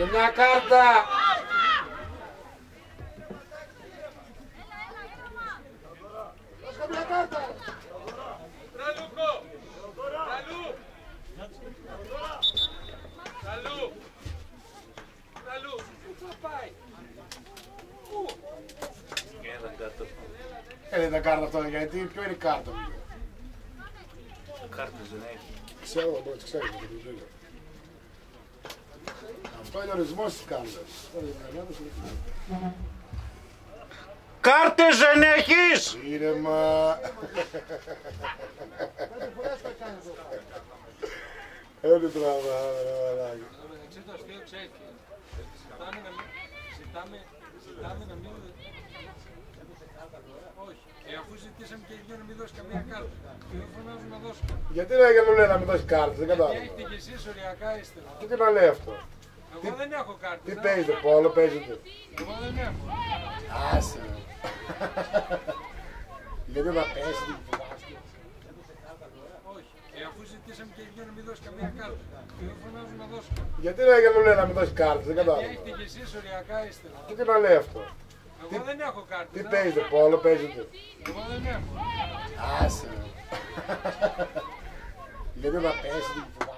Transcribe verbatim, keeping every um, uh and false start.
Και μια κάρτα. Δώστε μια κάρτα. Τραλούκο. Τραλού. Τραλού. Τραλού. Πού θα πάει. Πού. Ε, δεν είναι κάρτα αυτό, γιατί ποιο είναι η κάρτα μου. Κάρτες δεν έχει. Ξέρω, μπορεί να ξέρεις. Αυτό είναι ορισμός της κάρτας. Κάρτες δεν έχεις! Ήρεμα. Έτσι τραβάμε, ρε μαλάκα. Εντάξει, το αστείο ξέρει. Ζητάμε να μην... Όχι. Και αφού ζητήσαμε και εκείνο να μην δώσει καμία κάρτα. Και δεν φωνάζουν να δώσουν. Γιατί ρε για λέει να μην δώσει κάρτα, δεν κατάλαβα. Έχετε κι εσείς οριακά είστε. Και τι να λέει αυτό. Εγώ δεν έχω κάρτα. Τι παίζετε, πόλο παίζετε. Εγώ δεν έχω. Άσε. Γιατί να πέσει την φοβάστε. Όχι. Και αφού ζητήσαμε και εκείνο να μην δώσει καμία κάρτα. Και δεν φωνάζουν να δώσουν. Γιατί ρε για λέει να μην δώσει κάρτα, δεν κατάλαβα. Έχετε κι εσείς οριακά είστε. Και τι να λέει αυτό. Εγώ δεν έχω κάρτα. Τι παίζετε, πόλο παίζετε. Εγώ δεν έχω. Άσε. Γιατί να πέσει την φοβάστε.